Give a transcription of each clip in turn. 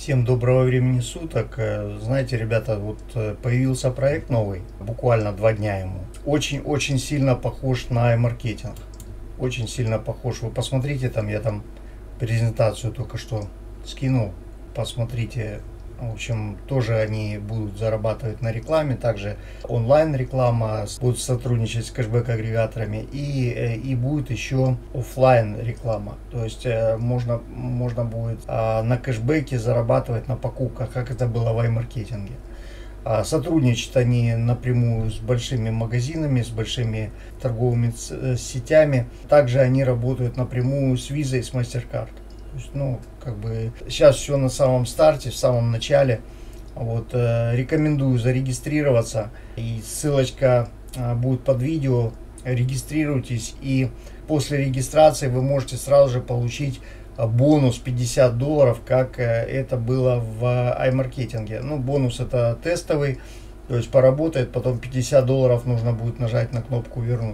Всем доброго времени суток. Знаете, ребята, вот появился проект новый, буквально 2 дня ему. Очень сильно похож на iMarketing. Очень сильно похож. Вы посмотрите, я там презентацию только что скинул. Посмотрите. В общем, тоже они будут зарабатывать на рекламе, также онлайн реклама, будут сотрудничать с кэшбэк-агрегаторами и будет еще офлайн реклама. То есть можно будет на кэшбэке зарабатывать на покупках, как это было в iMarketing. Сотрудничают они напрямую с большими магазинами, с большими торговыми сетями. Также они работают напрямую с Visa и с MasterCard. То есть, сейчас все на самом старте, в самом начале. Вот, рекомендую зарегистрироваться. И ссылочка будет под видео. Регистрируйтесь. И после регистрации вы можете сразу же получить бонус $50, как это было в iMarketing. Ну, бонус это тестовый. То есть поработает, потом $50 нужно будет нажать на кнопку «Вернуть».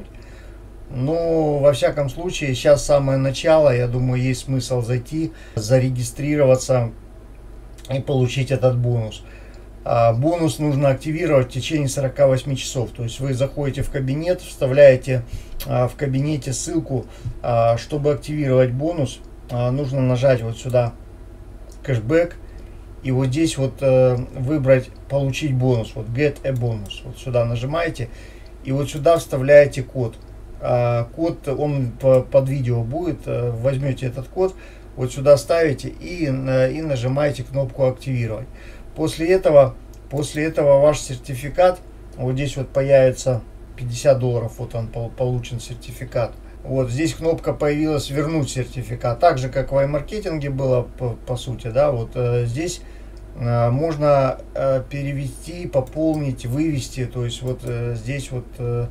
Но, во всяком случае, сейчас самое начало, я думаю, есть смысл зайти, зарегистрироваться и получить этот бонус. Бонус нужно активировать в течение 48 часов. То есть вы заходите в кабинет, вставляете в кабинете ссылку, чтобы активировать бонус. Нужно нажать вот сюда кэшбэк и вот здесь вот выбрать получить бонус, вот get a bonus. Вот сюда нажимаете и вот сюда вставляете код. Код, он под видео будет, возьмете этот код, вот сюда ставите и нажимаете кнопку активировать. После этого ваш сертификат, вот здесь вот появится $50, вот он получен сертификат. Вот здесь кнопка появилась вернуть сертификат, так же как в iMarketing было по сути, да, вот здесь можно перевести, пополнить, вывести, то есть вот здесь вот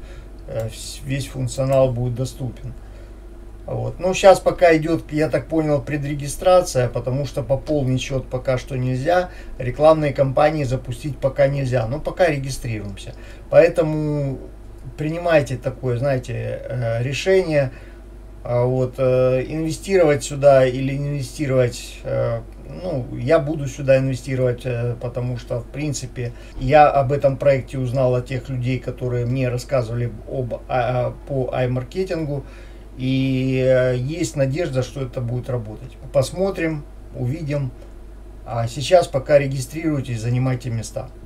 весь функционал будет доступен. Вот. Но сейчас пока идет, я так понял, предрегистрация, потому что пополнить счет пока что нельзя, рекламные кампании запустить пока нельзя, но пока регистрируемся. Поэтому принимайте такое, знаете, решение, вот, инвестировать сюда или инвестировать. Ну, я буду сюда инвестировать, потому что, в принципе, я об этом проекте узнал от тех людей, которые мне рассказывали по iMarketing, и есть надежда, что это будет работать. Посмотрим, увидим. А сейчас пока регистрируйтесь, занимайте места.